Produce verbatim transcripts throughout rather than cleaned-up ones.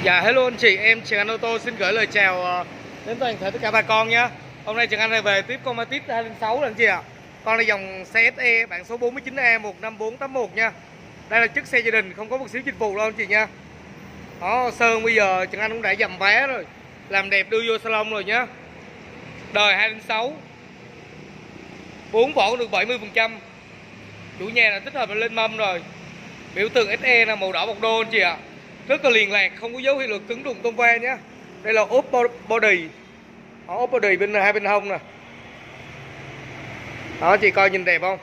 Dạ hello anh chị, em Trường Anh Ô tô xin gửi lời chào đến toàn thể tất cả bà con nhé. Hôm nay Trường Anh lại về tiếp con Matiz hai không sáu rồi anh chị ạ. Con là dòng xe ét e bản số bốn chín E một năm bốn tám một nha. Đây là chiếc xe gia đình, không có một xíu dịch vụ đâu anh chị nha. Đó, sơn bây giờ Trường Anh cũng đã dầm vé rồi, làm đẹp đưa vô salon rồi nhá. Đời hai không sáu, bốn vỏ được bảy mươi phần trăm. Chủ nhà là tích hợp lên mâm rồi. Biểu tượng ét e là màu đỏ bọc đô anh chị ạ. Rất là liền lạc, không có dấu hiệu lực cứng đụng tông va nhé. Đây là ốp body, đó, ốp body bên hai bên hông nè. Đó, chị coi nhìn đẹp không?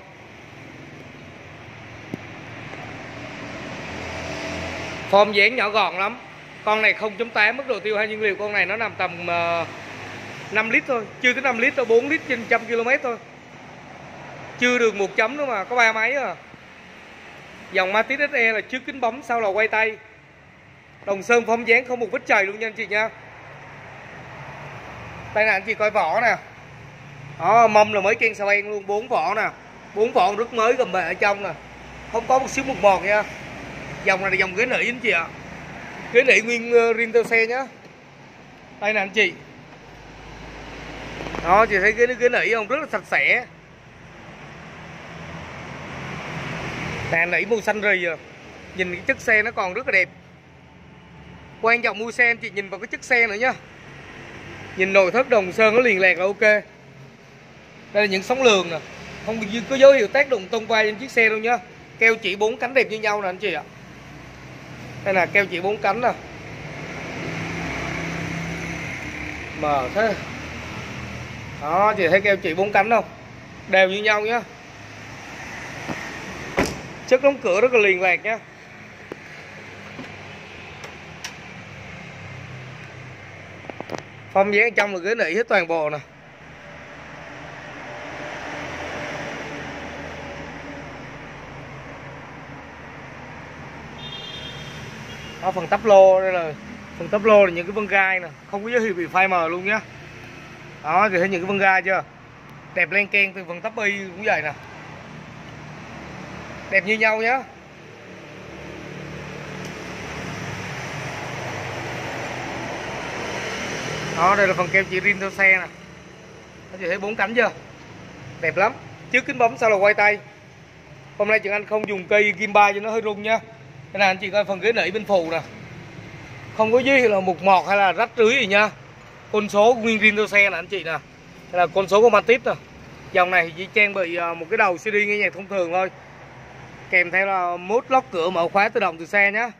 Form dáng nhỏ gọn lắm. Con này không chấm tám, mức độ tiêu hao nhiên liệu con này nó nằm tầm uh, năm lít thôi, chưa tới năm lít đâu, bốn lít trên một trăm ki lô mét thôi. Chưa được một chấm nữa mà có ba máy à. Dòng Matiz ét e là trước kính bấm, sau là quay tay. Đồng sơn form dáng không một vết chày luôn nha anh chị nha. Đây nè anh chị coi vỏ nè. Đó, mâm là mới ken xà beng luôn, bốn vỏ nè. Bốn vỏ rất mới, gầm bệ ở trong nè. Không có một xíu một mọt nha. Dòng này là dòng ghế nỉ anh chị ạ. Ghế nỉ nguyên uh, riêng theo xe nhá. Đây nè anh chị. Đó, chị thấy ghế ghế nỉ không? Rất là sạch sẽ. Nè, nỉ màu xanh rì à. Nhìn cái chất xe nó còn rất là đẹp. Quan trọng mua xe anh chị nhìn vào cái chất xe nữa nhá. Nhìn nội thất đồng sơn nó liền lạc là ok. Đây là những sóng lường nè, không có dấu hiệu tác động tông va trên chiếc xe đâu nhá. Keo chỉ bốn cánh đẹp như nhau nè anh chị ạ. Đây là keo chỉ bốn cánh nè. Mờ thế. Đó, chị thấy keo chỉ bốn cánh không? Đều như nhau nhá. Chất đóng cửa rất là liền lạc nhá. Phong dáng ở trong là ghế nỉ hết toàn bộ nè. Đó, phần tắp lô đây là phần tắp lô là những cái vân gai nè, không có dấu hiệu bị phai mờ luôn nhá. Đó, thì thấy những cái vân gai chưa? Đẹp len keng từ phần tắp bi cũng vậy nè. Đẹp như nhau nhá. Đó, đây là phần keo chỉ riêng theo xe nè. Anh chị thấy bốn cánh chưa? Đẹp lắm. Trước kính bấm, sau là quay tay. Hôm nay Trường Anh không dùng cây gimbal cho nó hơi rung nha. Cái này anh chị coi phần ghế nỉ bên phụ nè. Không có dấu hiệu là mục mọt hay là rách rưới gì nha. Con số nguyên riêng theo xe nè anh chị nè. Đây là con số của Matiz nè. Dòng này chỉ trang bị một cái đầu xê đê nghe nhạc thông thường thôi. Kèm theo là mốt lóc cửa mở khóa tự động từ xe nhá.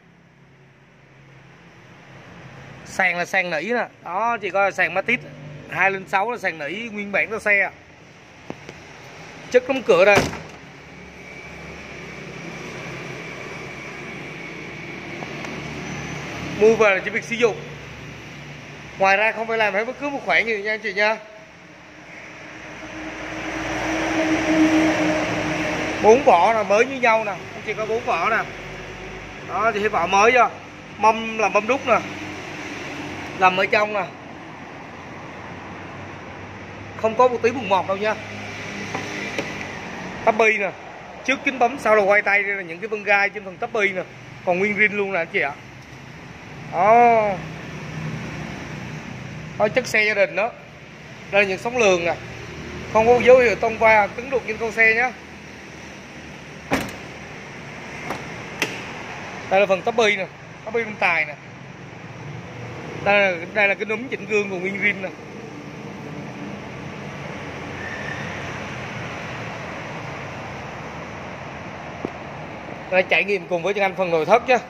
Sàn là sàn nỉ nè. Đó, chị coi là sàn Matiz hai không sáu là sàn nỉ nguyên bản theo xe. Chất đóng cửa đây. Mua về là chỉ việc sử dụng. Ngoài ra không phải làm hết bất cứ một khoản gì nha anh chị nha. Bốn vỏ là mới như nhau nè, anh chị có bốn vỏ nè. Đó, chị thấy vỏ mới chưa? Mâm là mâm đúc nè. Làm ở trong nè. Không có một tí bụng mọt đâu nha. Tắp bi nè. Trước kính bấm, sau là quay tay, đây là những cái vân gai trên phần tắp bi nè. Còn nguyên riêng luôn nè anh chị ạ. Đó. Đó, chất xe gia đình đó. Đây là những sóng lường nè. Không có dấu hiệu tông va cứng đục trên con xe nhé. Đây là phần tắp bi nè, tắp bi bên tài nè. Đây là, đây là cái núm chỉnh gương của nguyên rim nè. Đây, trải nghiệm cùng với Trường Anh phần nội thất chứ.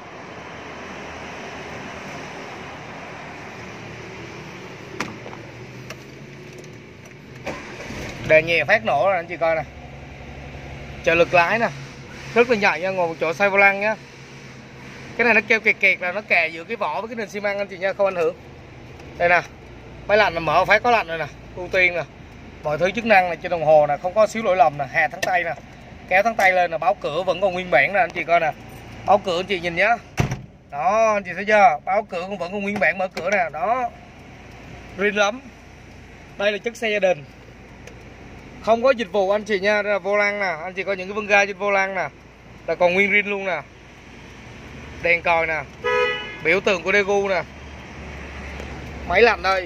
Đèn nhẹ phát nổ rồi anh chị coi nè. Trợ lực lái nè, rất là nhạy nha, ngồi một chỗ xoay vô lăng nhá. Cái này nó kêu kẹt kẹt là nó kè giữa cái vỏ với cái nền xi măng anh chị nha, không ảnh hưởng. Đây nè, máy lạnh là mở phải có lạnh rồi nè, ưu tiên nè. Mọi thứ chức năng là trên đồng hồ nè, không có xíu lỗi lầm nè, hà thắng tay nè. Kéo thắng tay lên là báo cửa vẫn còn nguyên bản nè anh chị coi nè. Báo cửa anh chị nhìn nhá. Đó, anh chị thấy chưa? Báo cửa cũng vẫn còn nguyên bản, mở cửa nè, đó. Riêng lắm. Đây là chất xe gia đình. Không có dịch vụ anh chị nha, đây là vô lăng nè, anh chị coi những cái vân ga trên vô lăng nè. Là còn nguyên riêng luôn nè. Đèn còi nè. Biểu tượng của Daewoo nè. Máy lạnh đây.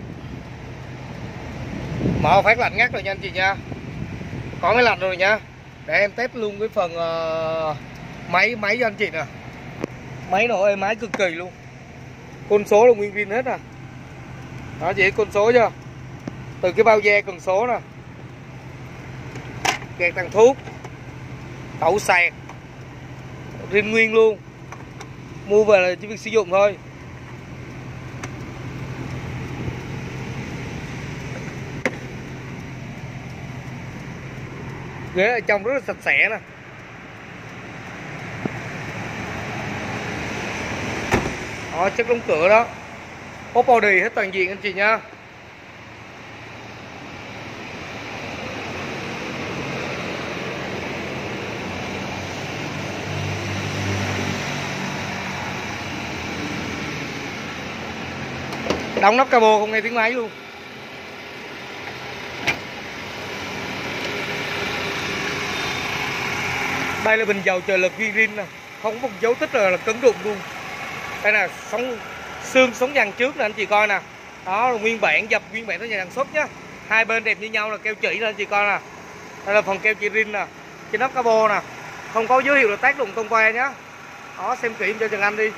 Mở phát lạnh ngắt rồi nha anh chị nha. Có máy lạnh rồi nha. Để em test luôn cái phần uh, máy máy cho anh chị nè. Máy nổ êm ái cực kỳ luôn. Côn số là nguyên zin hết nè. Đó chị, côn số chưa? Từ cái bao da cần số nè. Kẹt tàn thuốc. Tẩu sạc. Zin nguyên luôn. Mua về là chỉ việc sử dụng thôi. Ghế ở trong rất là sạch sẽ nè. Đó, chất đóng cửa đó. Có body hết toàn diện anh chị nha. Đóng nắp cabo không nghe tiếng máy luôn. Đây là bình dầu trợ lực ghi rin nè. Không có một dấu tích là, là cứng đụng luôn. Đây là sống xương sống dàn trước nè anh chị coi nè. Đó là nguyên bản, dập nguyên bản tới nhà sản xuất nhá. Hai bên đẹp như nhau là keo chỉ nè anh chị coi nè. Đây là phần keo chỉ rin nè. Trên nắp cabo nè. Không có dấu hiệu là tác động công que nhá. Đó, xem kỹ cho Trần Anh đi.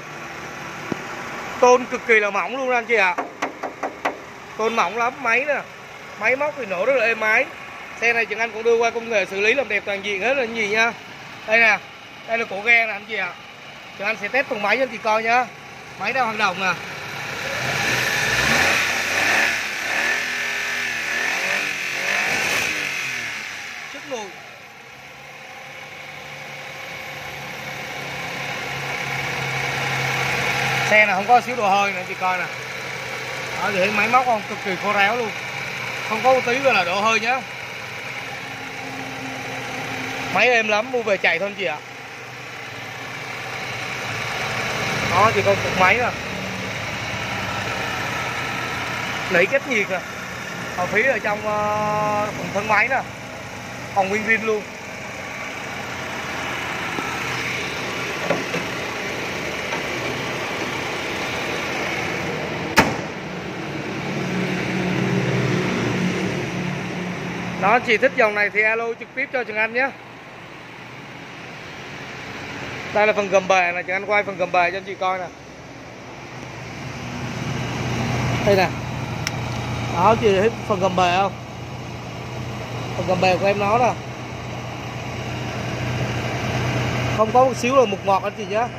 Tôn cực kỳ là mỏng luôn anh chị ạ. À. Tôn mỏng lắm, máy nè. Máy móc thì nổ rất là êm ái. Xe này Trần Anh cũng đưa qua công nghệ xử lý làm đẹp toàn diện hết là gì nha. Đây nè. Đây là cổ ghe nè anh chị ạ. À. Trần Anh sẽ test phần máy cho anh chị coi nhá. Máy đang hoạt động nè. Chất lùi. Xe này không có xíu đồ hơi nữa chị coi nè. Đó thì thấy máy móc không, cực kỳ khô ráo luôn. Không có một tí gọi là độ hơi nhá. Máy êm lắm, mua về chạy thôi anh chị ạ. Đó chị coi cục máy nè. Nỉ cách nhiệt nè. Hào phí ở trong uh, phần thân máy nè. Còn nguyên zin luôn. Đó, chị thích dòng này thì alo trực tiếp cho Trần Anh nhé. Đây là phần gầm bề này, Trần Anh quay phần gầm bề cho anh chị coi nè. Đây nè. Đó, chị thấy phần gầm bề không? Phần gầm bề của em nó nè. Không có một xíu là mục ngọt anh chị nhé.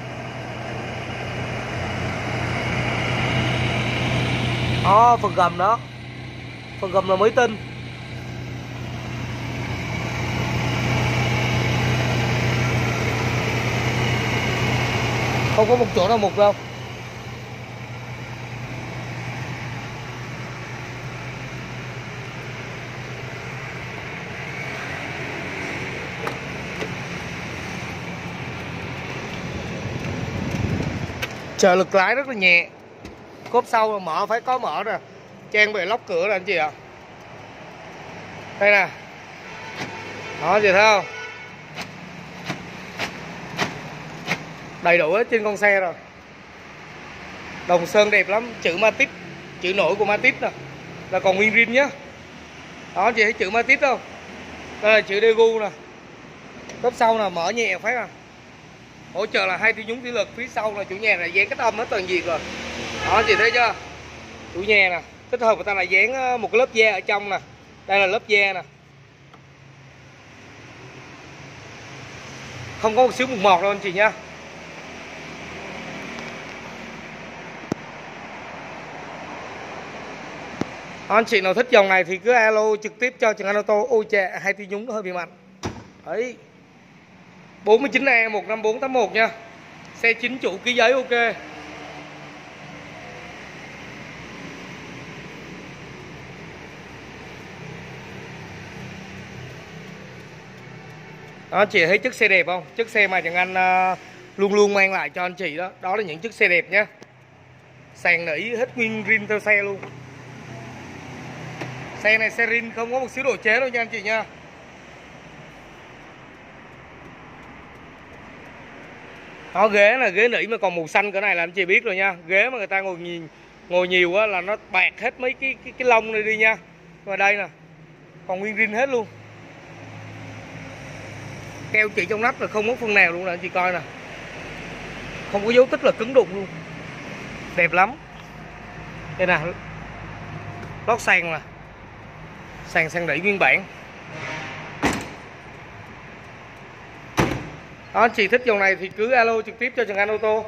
Đó, phần gầm đó. Phần gầm là mới tinh. Không có một chỗ nào mục đâu. Trợ lực lái rất là nhẹ. Cốp sau mà mở phải có mở nè. Trang bị lóc cửa nè anh chị ạ. Đây nè. Đó chị thấy không? Đầy đủ hết trên con xe rồi. Đồng sơn đẹp lắm. Chữ Matic, chữ nổi của Matic nè. Là còn nguyên zin nhá. Đó chị thấy chữ Matic không? Đây là chữ Daewoo nè. Cốp sau là mở nhẹ phát à. Hỗ trợ là hai tiêu nhúng thủy lực. Phía sau là chủ nhà là dán cách âm hết toàn diện rồi. Đó chị thấy chưa? Chủ nhà nè. Tích hợp người ta là dán một cái lớp da ở trong nè. Đây là lớp da nè. Không có một xíu mục mọt đâu anh chị nha. Anh chị nào thích dòng này thì cứ alo trực tiếp cho Trần Anh Ô Tô. Ôi chà, hai tiêu nhúng nó hơi bị mạnh. Đấy. bốn chín E một năm bốn tám một nha. Xe chính chủ ký giấy ok. Đó, chị thấy chiếc xe đẹp không? Chiếc xe mà Trần Anh uh, luôn luôn mang lại cho anh chị đó. Đó là những chiếc xe đẹp nhé. Sàn nỉ hết nguyên rin theo xe luôn. Xe này xe rin không có một xíu độ chế đâu nha anh chị nha. Đó, ghế là ghế nỉ mà còn màu xanh cỡ này là anh chị biết rồi nha. Ghế mà người ta ngồi nhiều, ngồi nhiều á là nó bạc hết mấy cái cái, cái lông này đi nha. Và đây nè, còn nguyên zin hết luôn. Keo chỉ trong nắp là không có phân nào luôn nè anh chị coi nè. Không có dấu tích là cứng đụng luôn. Đẹp lắm. Đây nè, lót sàn nè, sàn sàn đẩy nguyên bản. Đó, anh chị thích dòng này thì cứ alo trực tiếp cho Trần Anh ô tô.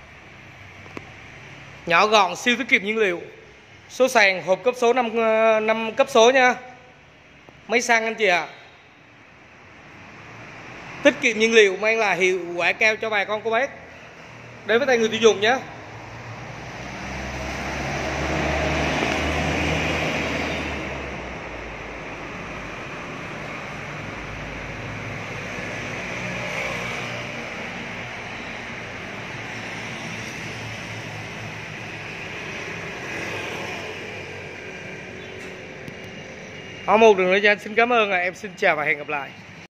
Nhỏ gọn, siêu tiết kiệm nhiên liệu. Số sàn hộp cấp số năm, năm cấp số nha. Máy xăng anh chị ạ. À. Tiết kiệm nhiên liệu mang lại hiệu quả cao cho bà con cô bác. Đến với tay người tiêu dùng nhé. Có một đường nữa cho anh xin cảm ơn, em xin chào và hẹn gặp lại.